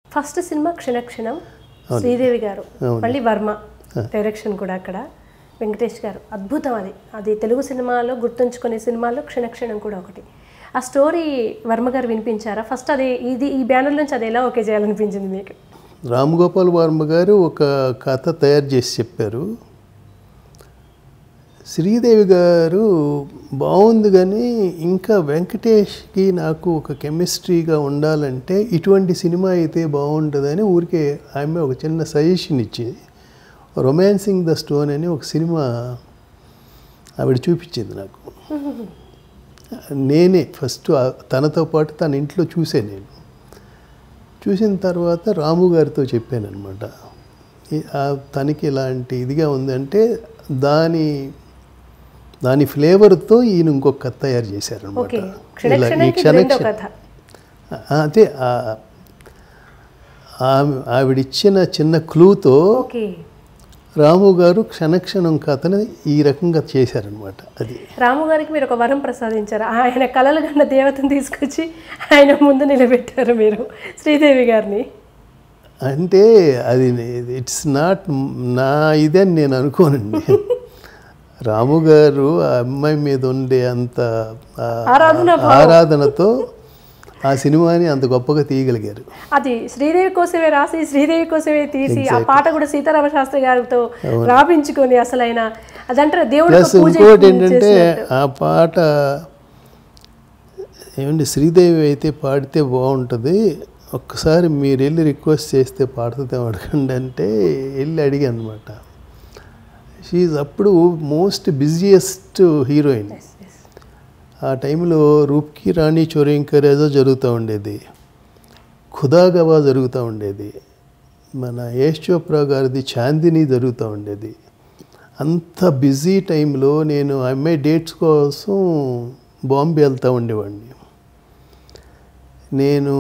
First cinema క్షణక్షణం Sridevi గారు, మళ్ళీ Varma direction కూడా అక్కడ వెంకటేష్ గారు. అద్భుతం అది తెలుగు సినిమాలో గుర్తుంచుకునే సినిమాల్లో క్షణక్షణం కూడా ఒకటి. ఆ స్టోరీ వర్మ గారు వినిపించారా ఫస్ట్? అది ఈ బ్యానర్ నుంచి అది ఎలా ఓకే చేయాలనిపించింది మీకు? రామ్ గోపాల్ వర్మ గారు ఒక కథ తయారు చేసి చెప్పారు. శ్రీదేవి గారు బాగుంది, కానీ ఇంకా వెంకటేష్కి నాకు ఒక కెమిస్ట్రీగా ఉండాలంటే ఇటువంటి సినిమా అయితే బాగుంటుందని ఊరికే ఆమె ఒక చిన్న సజెషన్ ఇచ్చింది. రొమాన్సింగ్ ద స్టోన్ అని ఒక సినిమా ఆవిడ చూపించింది నాకు. నేనే ఫస్ట్ తనతో పాటు తన ఇంట్లో చూసాను. నేను చూసిన తర్వాత రాము గారితో చెప్పాను అనమాట, తనకి ఇలాంటి ఇదిగా ఉందంటే దాని ఫ్లేవర్తో ఈయన ఇంకొక కథ తయారు చేశారనమాట. ఈ క్షణక్షణం అదే ఆవిడిచ్చిన చిన్న క్లూతో రాము గారు క్షణక్షణం కథని ఈ రకంగా చేశారనమాట. అది రాము గారికి మీరు ఒక వరం ప్రసాదించారు. ఆయన కలలు కన్న దేవతను తీసుకొచ్చి ఆయన ముందు నిలబెట్టారు మీరు శ్రీదేవి గారిని. అంటే అది ఇట్స్ నాట్ నా ఇదని నేను అనుకోనండి. రాము గారు ఆ అమ్మాయి మీద ఉండే అంత ఆరాధనతో ఆ సినిమాని అంత గొప్పగా తీయగలిగారు. అది శ్రీదేవి కోసమే రాసి శ్రీదేవి కోసమే తీసి ఆ పాట కూడా సీతారామ శాస్త్రి గారితో రాపించుకొని అసలు ఆయన అదంటారు దేవుడు. ఇంకోటి ఏంటంటే ఆ పాట ఏమండి శ్రీదేవి అయితే పాడితే బాగుంటుంది, ఒక్కసారి మీరు వెళ్ళి రిక్వెస్ట్ చేస్తే పాడుతుందేమో అడగండి అంటే వెళ్ళి అడిగాను అనమాట. షీఈ్ అప్పుడు మోస్ట్ బిజియెస్ట్ హీరోయిన్. ఆ టైంలో రూప్కి రాణి చోరీంకర్ ఏదో జరుగుతూ ఉండేది, ఖుదాగవా జరుగుతూ ఉండేది, మన యశ్ చోప్రా గారిది చాందిని జరుగుతూ ఉండేది. అంత బిజీ టైంలో నేను అమ్మాయి డేట్స్ కోసం బాంబే వెళ్తూ ఉండేవాడిని. నేను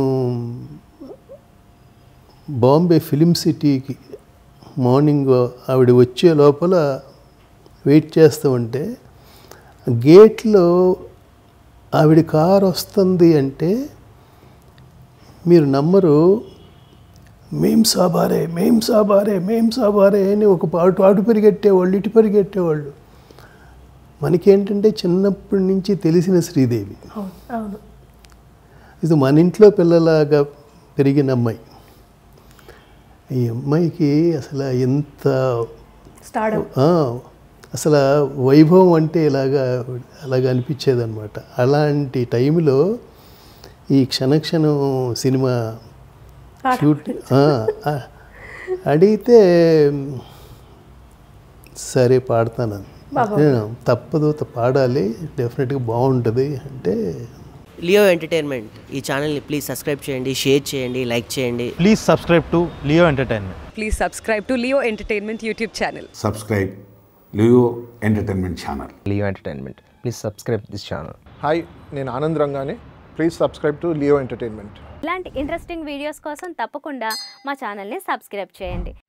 బాంబే ఫిలిం సిటీకి మార్నింగ్ ఆవిడ వచ్చే లోపల వెయిట్ చేస్తూ ఉంటే గేట్లో ఆవిడ కారు వస్తుంది అంటే మీరు నమ్మరు, మేం సాబారే మేం సాబారే మేం సాబారే అని ఒక అటు పరిగెట్టేవాళ్ళు ఇటు పరిగెట్టేవాళ్ళు. మనకేంటంటే చిన్నప్పటి నుంచి తెలిసిన శ్రీదేవి, ఇది మన ఇంట్లో పిల్లలాగా పెరిగిన అమ్మాయి. ఈ అమ్మాయికి అసలు ఎంత అసలు వైభవం అంటే అలాగా అనిపించేది అనమాట. అలాంటి టైంలో ఈ క్షణక్షణం సినిమా షూట్ అడిగితే సరే పాడతాను, తప్పదు పాడాలి, డెఫినెట్గా బాగుంటుంది అంటే. లియో ఎంటర్టైన్మెంట్ ఈ ఛానల్ని ప్లీజ్ సబ్స్క్రైబ్ చేయండి, షేర్ చేయండి, లైక్ చేయండి. Please subscribe to Leo entertainment. Please subscribe to Leo entertainment YouTube channel. Subscribe Leo entertainment channel. Leo entertainment please subscribe this channel. Hi, నేను ఆనంద్ రంగానే. Please subscribe to Leo entertainment. ఇలాంటి interesting videos కోసం తప్పకుండా మా ఛానల్ని subscribe చేయండి.